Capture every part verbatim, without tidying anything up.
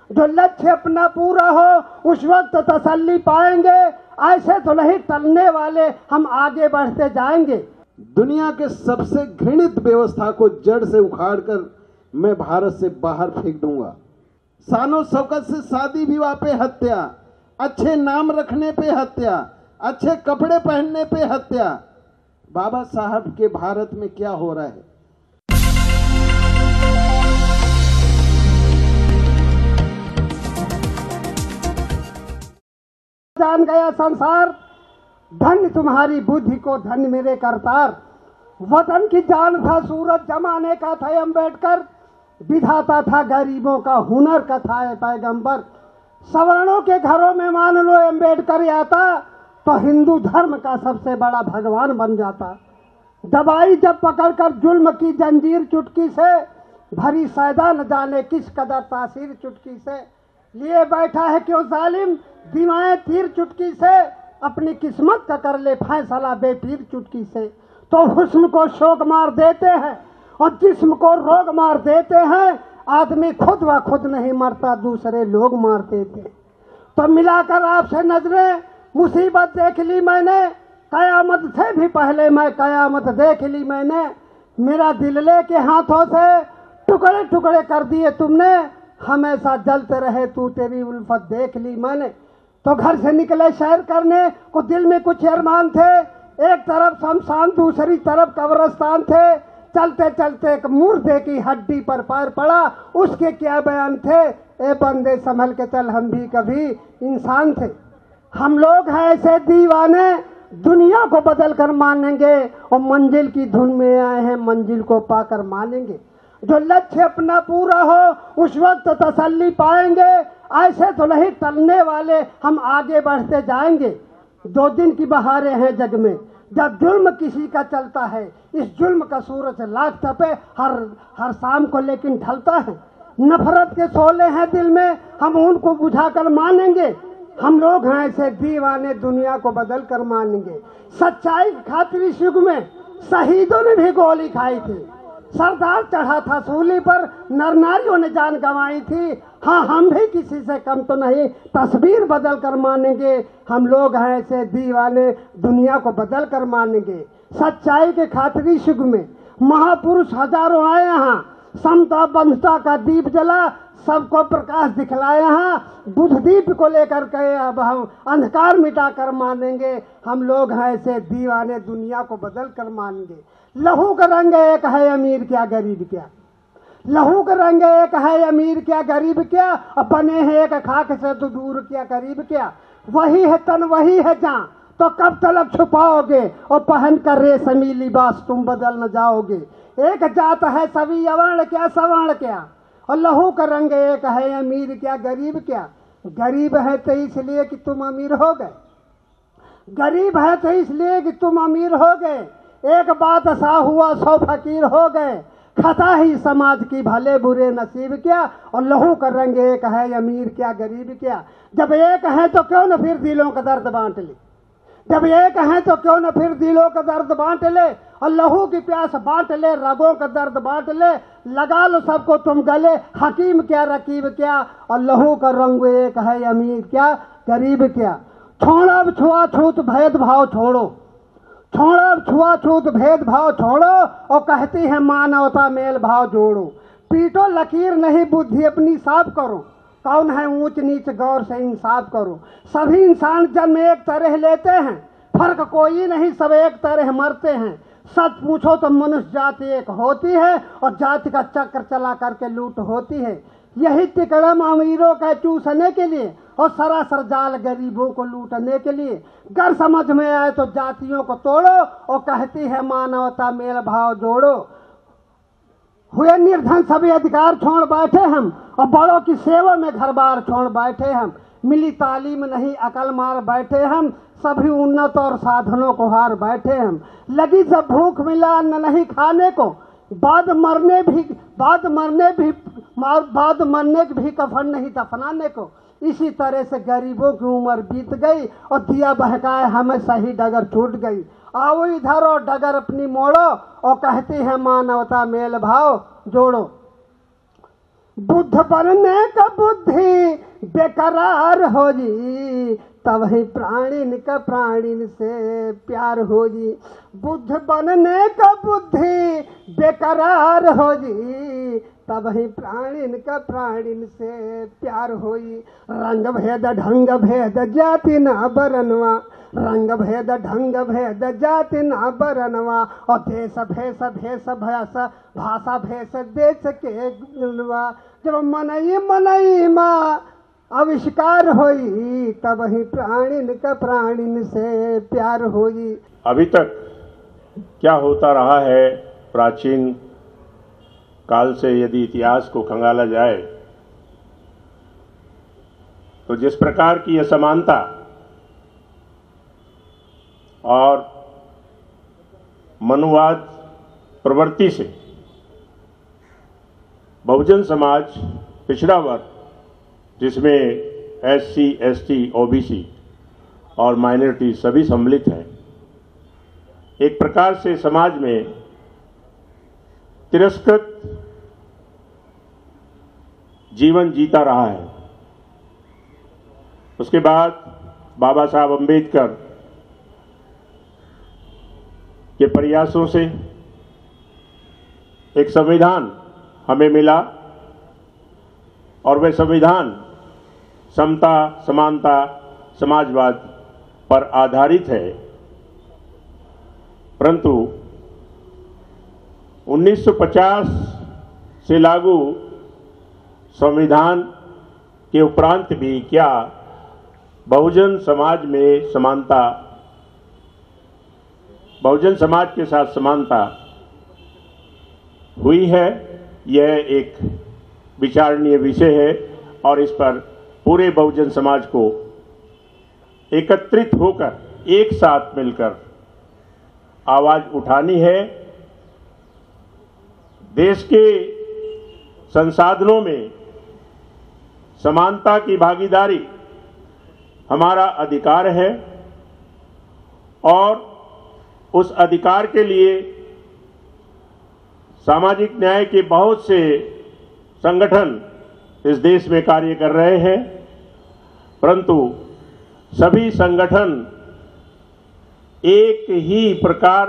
जो लक्ष्य अपना पूरा हो उस वक्त तसल्ली पाएंगे, ऐसे तो नहीं टलने वाले, हम आगे बढ़ते जाएंगे। दुनिया के सबसे घृणित व्यवस्था को जड़ से उखाड़कर मैं भारत से बाहर फेंक दूंगा। शानो शौकत से शादी विवाह पे हत्या, अच्छे नाम रखने पे हत्या, अच्छे कपड़े पहनने पे हत्या। बाबा साहब के भारत में क्या हो रहा है? जान गया संसार, धन्य तुम्हारी बुद्धि को धन्य मेरे करतार। वतन की जान था सूरज जमाने का था अम्बेडकर, विधाता था गरीबों का हुनर का था पैगंबर। सवर्णों के घरों में मान लो अम्बेडकर आता तो हिंदू धर्म का सबसे बड़ा भगवान बन जाता। दबाई जब पकड़कर जुल्म की जंजीर चुटकी से, भरी सैदा न जाने किस कदर तासीर चुटकी से। लिए बैठा है क्यों जालिम दिवाएं तीर चुटकी से, अपनी किस्मत का कर ले फैसला बेपीर चुटकी से। तो हुस्न को शोक मार देते हैं और जिस्म को रोग मार देते हैं। आदमी खुद व खुद नहीं मरता, दूसरे लोग मार देते। तो मिलाकर आपसे नजरें मुसीबत देख ली मैंने, कयामत से भी पहले मैं कयामत देख ली मैंने। मेरा दिल लेके हाथों से टुकड़े टुकड़े कर दिए तुमने, हमेशा जलते रहे तू तेरी उल्फत देख ली मैंने। तो घर से निकले शहर करने को दिल में कुछ अरमान थे, एक तरफ शमशान दूसरी तरफ कब्रिस्तान थे। चलते चलते एक मुर्दे की हड्डी पर पैर पड़ा, उसके क्या बयान थे। ए बंदे संभल के चल, हम भी कभी इंसान थे। हम लोग हैं ऐसे दीवाने, दुनिया को बदल कर मानेंगे और मंजिल की धुन में आए हैं, मंजिल को पाकर मानेंगे। जो लक्ष्य अपना पूरा हो उस वक्त तसल्ली पाएंगे, ऐसे तो नहीं टलने वाले, हम आगे बढ़ते जाएंगे। दो दिन की बहारें हैं जग में, जब जुल्म किसी का चलता है। इस जुल्म का सूरज लाख तपे हर हर शाम को लेकिन ढलता है। नफरत के शोले हैं दिल में, हम उनको बुझाकर मानेंगे। हम लोग हैं ऐसे दीवाने, दुनिया को बदल कर मानेंगे। सच्चाई की खातिर इस युग में शहीदों ने भी गोली खाई थी, सरदार चढ़ा था सूली पर, नर नारियों ने जान गंवाई थी। हाँ, हम भी किसी से कम तो नहीं, तस्वीर बदल कर मानेंगे। हम लोग हैं ऐसे दीवाने, दुनिया को बदल कर मानेंगे। सच्चाई के खातिर इस युग में महापुरुष हजारों आए यहाँ, समता बंधुता का दीप जला, सबको प्रकाश दिखलाया यहाँ। बुध दीप को लेकर के अब हम अंधकार मिटा कर मानेंगे। हम लोग हैं ऐसे दीवाने, दुनिया को बदल कर मानेंगे। लहू का रंग एक है, अमीर क्या गरीब क्या। लहू का रंग एक है, अमीर क्या गरीब क्या। अब बने हैं एक खाक से तो दूर क्या करीब क्या। वही है तन वही है जान, तो कब तलक छुपाओगे, और पहन कर रेशमी लिबास तुम बदल न जाओगे। एक जात है सभी अवर्ण क्या सवर्ण क्या, और लहू का रंग एक है, अमीर क्या गरीब क्या। गरीब है तो इसलिए कि तुम अमीर हो गए, गरीब है तो इसलिए कि तुम अमीर हो गए। एक बात ऐसा हुआ सौ फकीर हो गए, खता ही समाज की भले बुरे नसीब क्या। और लहू का रंग एक है, अमीर क्या गरीब क्या। जब एक है तो क्यों न फिर दिलों का दर्द बांट ले, जब एक है तो क्यों न फिर दिलों का दर्द बांट ले। और लहू की प्यास बांट ले, रगों का दर्द बांट ले। लगा लो सबको तुम गले, हकीम क्या रकीब क्या। और लहू का रंग एक है, अमीर क्या गरीब क्या। छोड़ो अब छुआछूत भेदभाव छोड़ो, छोड़ो अब छुआछूत भेदभाव छोड़ो, और कहती है मानवता मेल भाव जोड़ो। पीटो लकीर नहीं बुद्धि अपनी साफ करो, कौन है ऊंच नीच गौर से इंसाफ करो। सभी इंसान जन्म एक तरह लेते हैं, फर्क कोई नहीं सब एक तरह मरते हैं। सच पूछो तो मनुष्य जाति एक होती है, और जाति का चक्र चला करके लूट होती है। यही तिकड़म अमीरों का चूसने के लिए, और सरासर जाल गरीबों को लूटने के लिए। गर समझ में आए तो जातियों को तोड़ो, और कहती है मानवता मेल भाव जोड़ो। हुए निर्धन सभी अधिकार छोड़ बैठे हम, और बड़ों की सेवा में घर बार छोड़ बैठे हम। मिली तालीम नहीं अकल मार बैठे हम, सभी उन्नत और साधनों को हार बैठे हम। लगी जब भूख मिला अन्न नहीं खाने को, बाद मरने भी बाद मरने भी बाद मरने भी कफन नहीं दफनाने को। इसी तरह से गरीबों की उम्र बीत गई, और दिया बहकाए हमें सही डगर छूट गई। आओ इधर और डगर अपनी मोड़ो, और कहती है मानवता मेल भाव जोड़ो। बुद्ध बनने का बुद्धि बेकरार हो जी, तब ही प्राणिन का प्राणिन से प्यार हो जी। बुद्ध बनने का बुद्धि बेकरार हो जी, तब ही प्राणिन का प्राणिन से प्यार होई। रंग भेद ढंग भेद जाति न बरनवा, रंग भेद ढंग भेद जाति न बरनवा, और देश भेष भेष भैस भाषा भेष देश के गुणवा। जब मनई मनई माँ आविष्कार होई, तब ही प्राणिन का प्राणिन से प्यार होई। अभी तक क्या होता रहा है प्राचीन काल से यदि इतिहास को खंगाला जाए तो जिस प्रकार की असमानता और मनुवाद प्रवृत्ति से बहुजन समाज, पिछड़ा वर्ग जिसमें S C, S T, O B C और माइनॉरिटी सभी सम्मिलित हैं, एक प्रकार से समाज में तिरस्कृत जीवन जीता रहा है। उसके बाद बाबा साहब अम्बेडकर के प्रयासों से एक संविधान हमें मिला और वह संविधान समता, समानता, समाजवाद पर आधारित है। परंतु उन्नीस सौ पचास से लागू संविधान के उपरांत भी क्या बहुजन समाज में समानता, बहुजन समाज के साथ समानता हुई है? यह एक विचारणीय विषय है और इस पर पूरे बहुजन समाज को एकत्रित होकर एक साथ मिलकर आवाज उठानी है। देश के संसाधनों में समानता की भागीदारी हमारा अधिकार है और उस अधिकार के लिए सामाजिक न्याय के बहुत से संगठन इस देश में कार्य कर रहे हैं, परंतु सभी संगठन एक ही प्रकार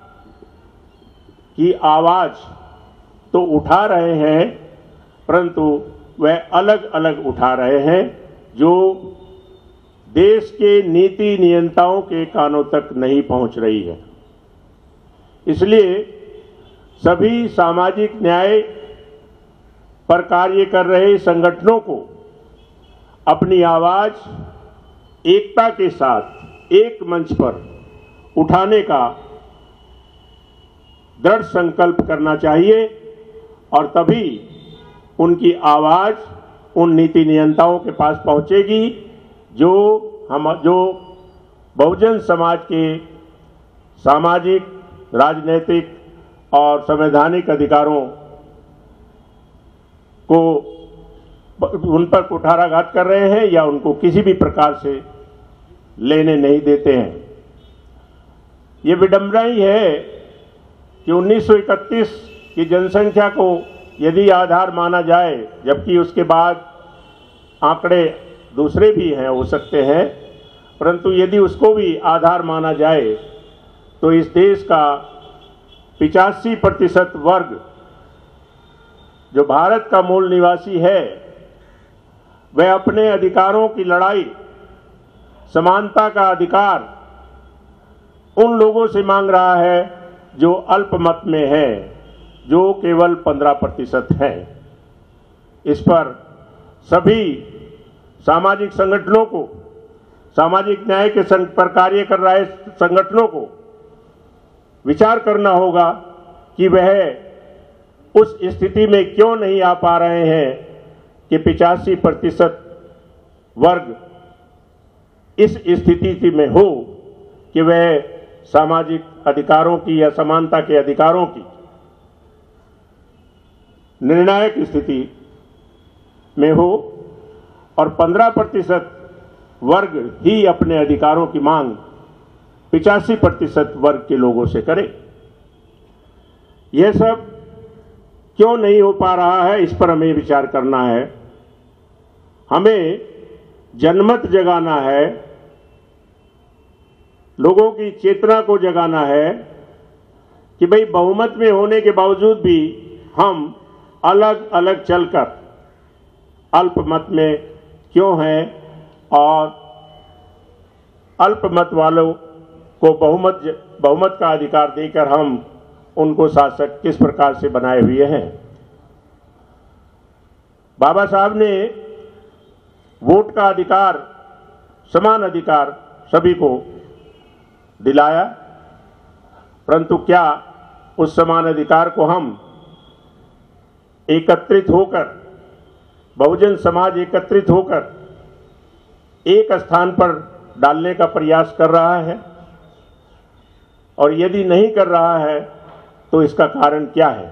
की आवाज तो उठा रहे हैं, परंतु वह अलग अलग उठा रहे हैं जो देश के नीति नियंताओं के कानों तक नहीं पहुंच रही है। इसलिए सभी सामाजिक न्याय पर कार्य कर रहे संगठनों को अपनी आवाज एकता के साथ एक मंच पर उठाने का दृढ़ संकल्प करना चाहिए और तभी उनकी आवाज उन नीति नियंताओं के पास पहुंचेगी जो हम जो बहुजन समाज के सामाजिक, राजनीतिक और संवैधानिक अधिकारों को उन पर कुठाराघात कर रहे हैं या उनको किसी भी प्रकार से लेने नहीं देते हैं। ये विडंबना ही है कि उन्नीस सौ इकतीस की जनसंख्या को यदि आधार माना जाए, जबकि उसके बाद आंकड़े दूसरे भी हैं, हो सकते हैं, परंतु यदि उसको भी आधार माना जाए तो इस देश का पिचासी प्रतिशत वर्ग जो भारत का मूल निवासी है वह अपने अधिकारों की लड़ाई, समानता का अधिकार उन लोगों से मांग रहा है जो अल्पमत में है, जो केवल पंद्रह प्रतिशत है। इस पर सभी सामाजिक संगठनों को, सामाजिक न्याय के संग पर कार्य कर रहे संगठनों को विचार करना होगा कि वह उस स्थिति में क्यों नहीं आ पा रहे हैं कि पिचासी प्रतिशत वर्ग इस स्थिति में हो कि वह सामाजिक अधिकारों की या समानता के अधिकारों की निर्णायक स्थिति में हो और पंद्रह प्रतिशत वर्ग ही अपने अधिकारों की मांग पिचासी प्रतिशत वर्ग के लोगों से करे। यह सब क्यों नहीं हो पा रहा है, इस पर हमें विचार करना है। हमें जनमत जगाना है, लोगों की चेतना को जगाना है कि भाई बहुमत में होने के बावजूद भी हम अलग अलग चलकर अल्पमत में क्यों हैं और अल्पमत वालों को बहुमत बहुमत का अधिकार देकर हम उनको शासक किस प्रकार से बनाए हुए हैं। बाबा साहब ने वोट का अधिकार, समान अधिकार सभी को दिलाया, परंतु क्या उस समान अधिकार को हम एकत्रित होकर, बहुजन समाज एकत्रित होकर एक स्थान पर डालने का प्रयास कर रहा है? और यदि नहीं कर रहा है तो इसका कारण क्या है?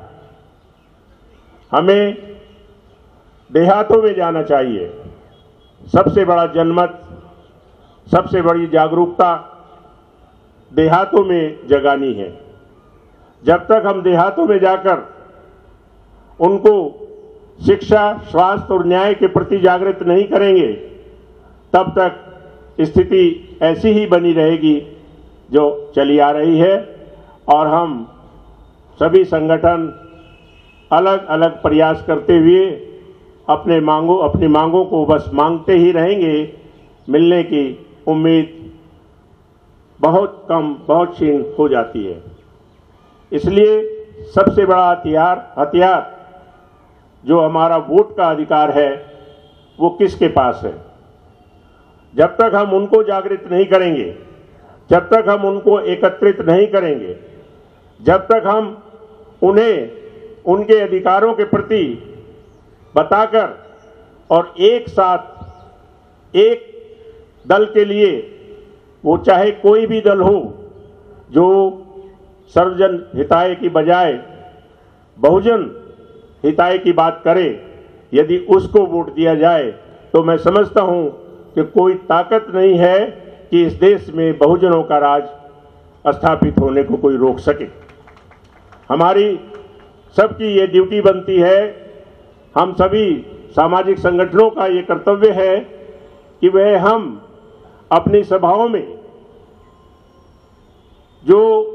हमें देहातों में जाना चाहिए। सबसे बड़ा जनमत, सबसे बड़ी जागरूकता देहातों में जगानी है। जब तक हम देहातों में जाकर उनको शिक्षा, स्वास्थ्य और न्याय के प्रति जागृत नहीं करेंगे, तब तक स्थिति ऐसी ही बनी रहेगी जो चली आ रही है। और हम सभी संगठन अलग अलग प्रयास करते हुए अपने मांगों अपनी मांगों को बस मांगते ही रहेंगे। मिलने की उम्मीद बहुत कम, बहुत क्षीण हो जाती है। इसलिए सबसे बड़ा हथियार हथियार जो हमारा वोट का अधिकार है वो किसके पास है? जब तक हम उनको जागृत नहीं करेंगे, जब तक हम उनको एकत्रित नहीं करेंगे, जब तक हम उन्हें उनके अधिकारों के प्रति बताकर और एक साथ एक दल के लिए, वो चाहे कोई भी दल हो जो सर्वजन हिताय की बजाय बहुजन हिताय की बात करे, यदि उसको वोट दिया जाए तो मैं समझता हूं कि कोई ताकत नहीं है कि इस देश में बहुजनों का राज स्थापित होने को कोई रोक सके। हमारी सबकी ये ड्यूटी बनती है, हम सभी सामाजिक संगठनों का ये कर्तव्य है कि वह हम अपनी सभाओं में जो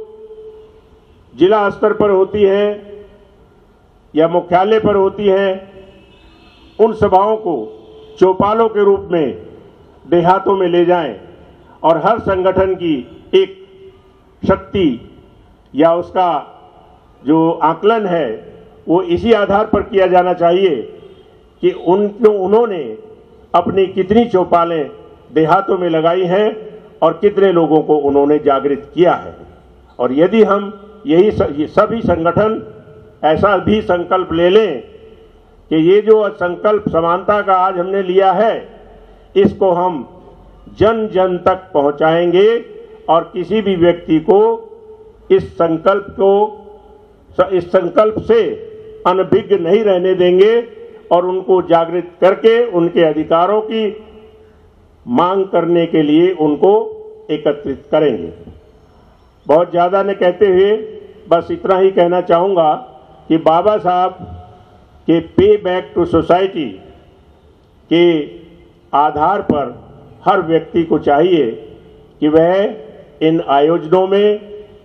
जिला स्तर पर होती है या मुख्यालय पर होती है, उन सभाओं को चौपालों के रूप में देहातों में ले जाएं और हर संगठन की एक शक्ति या उसका जो आकलन है वो इसी आधार पर किया जाना चाहिए कि उनको उन्होंने अपनी कितनी चौपालें देहातों में लगाई हैं और कितने लोगों को उन्होंने जागृत किया है। और यदि हम यही सभी संगठन ऐसा भी संकल्प ले लें कि ये जो संकल्प समानता का आज हमने लिया है, इसको हम जन जन तक पहुंचाएंगे और किसी भी व्यक्ति को इस संकल्प को इस संकल्प से अनभिज्ञ नहीं रहने देंगे और उनको जागृत करके उनके अधिकारों की मांग करने के लिए उनको एकत्रित करेंगे। बहुत ज़्यादा न कहते हुए बस इतना ही कहना चाहूँगा कि बाबा साहब के पे बैक टू सोसाइटी के आधार पर हर व्यक्ति को चाहिए कि वह इन आयोजनों में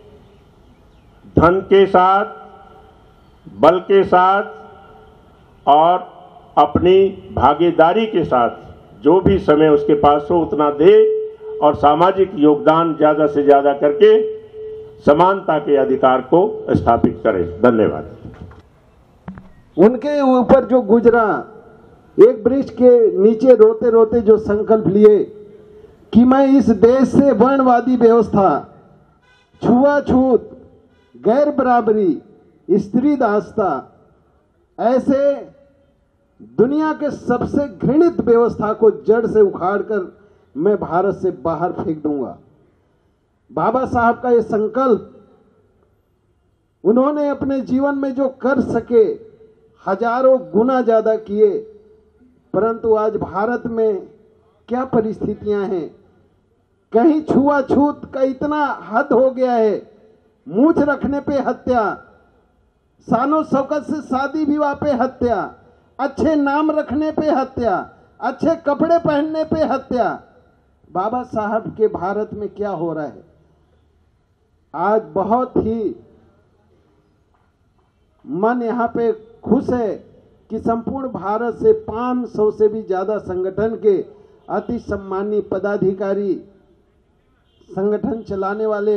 धन के साथ, बल के साथ और अपनी भागीदारी के साथ जो भी समय उसके पास हो उतना दे और सामाजिक योगदान ज़्यादा से ज़्यादा करके समानता के अधिकार को स्थापित करें। धन्यवाद। उनके ऊपर जो गुजरा, एक वृक्ष के नीचे रोते रोते जो संकल्प लिए कि मैं इस देश से वर्णवादी व्यवस्था, छुआछूत, गैर बराबरी, स्त्री दासता, ऐसे दुनिया के सबसे घृणित व्यवस्था को जड़ से उखाड़कर मैं भारत से बाहर फेंक दूंगा। बाबा साहब का ये संकल्प उन्होंने अपने जीवन में जो कर सके हजारों गुना ज्यादा किए, परंतु आज भारत में क्या परिस्थितियां हैं। कहीं छुआछूत का इतना हद हो गया है, मूछ रखने पे हत्या, शानो शौकत से शादी विवाह पे हत्या, अच्छे नाम रखने पे हत्या, अच्छे कपड़े पहनने पे हत्या। बाबा साहब के भारत में क्या हो रहा है? आज बहुत ही मन यहाँ पे खुश है कि संपूर्ण भारत से पाँच सौ से भी ज्यादा संगठन के अति सम्मानीय पदाधिकारी, संगठन चलाने वाले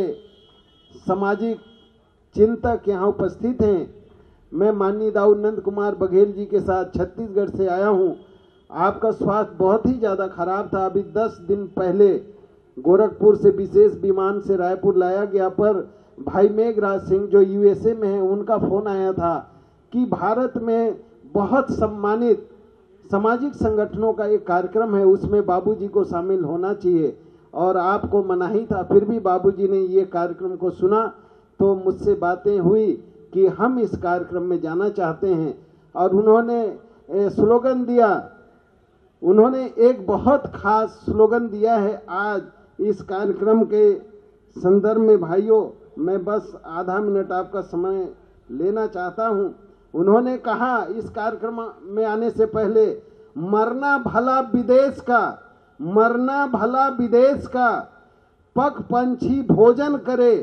सामाजिक चिंतक यहाँ उपस्थित हैं। मैं माननीय दाऊ नंद कुमार बघेल जी के साथ छत्तीसगढ़ से आया हूँ। आपका स्वास्थ्य बहुत ही ज़्यादा खराब था। अभी दस दिन पहले गोरखपुर से विशेष विमान से रायपुर लाया गया, पर भाई मेघराज सिंह जो यूएसए में है, उनका फोन आया था कि भारत में बहुत सम्मानित सामाजिक संगठनों का एक कार्यक्रम है, उसमें बाबूजी को शामिल होना चाहिए और आपको मनाही था। फिर भी बाबूजी ने ये कार्यक्रम को सुना तो मुझसे बातें हुई कि हम इस कार्यक्रम में जाना चाहते हैं और उन्होंने स्लोगन दिया। उन्होंने एक बहुत खास स्लोगन दिया है। आज इस कार्यक्रम के संदर्भ में भाइयों, मैं बस आधा मिनट आपका समय लेना चाहता हूं। उन्होंने कहा इस कार्यक्रम में आने से पहले, मरना भला विदेश का, मरना भला विदेश का, पग पंछी भोजन करे,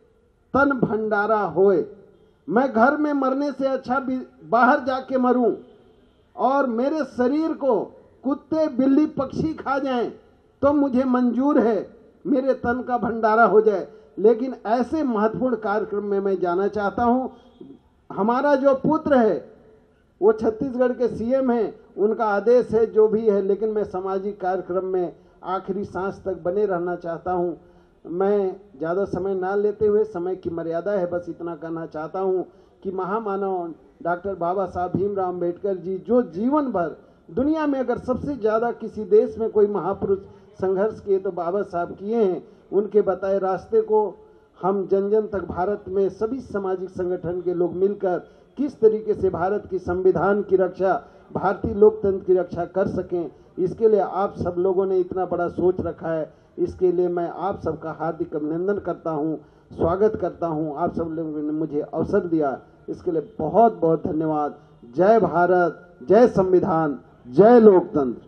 तन भंडारा होए। मैं घर में मरने से अच्छा बाहर जाके मरूं और मेरे शरीर को कुत्ते बिल्ली पक्षी खा जाएं तो मुझे मंजूर है, मेरे तन का भंडारा हो जाए। लेकिन ऐसे महत्वपूर्ण कार्यक्रम में मैं जाना चाहता हूं। हमारा जो पुत्र है वो छत्तीसगढ़ के सीएम हैं, उनका आदेश है जो भी है, लेकिन मैं सामाजिक कार्यक्रम में आखिरी सांस तक बने रहना चाहता हूं। मैं ज़्यादा समय ना लेते हुए, समय की मर्यादा है, बस इतना कहना चाहता हूं कि महामानव डॉक्टर बाबा साहब भीमराव अम्बेडकर जी जो जीवन भर दुनिया में अगर सबसे ज़्यादा किसी देश में कोई महापुरुष संघर्ष किए तो बाबा साहब किए हैं। उनके बताए रास्ते को हम जन जन तक भारत में सभी सामाजिक संगठन के लोग मिलकर किस तरीके से भारत की संविधान की रक्षा, भारतीय लोकतंत्र की रक्षा कर सकें, इसके लिए आप सब लोगों ने इतना बड़ा सोच रखा है। इसके लिए मैं आप सबका हार्दिक अभिनंदन करता हूं, स्वागत करता हूं। आप सब लोगों ने मुझे अवसर दिया, इसके लिए बहुत बहुत धन्यवाद। जय भारत, जय संविधान, जय लोकतंत्र।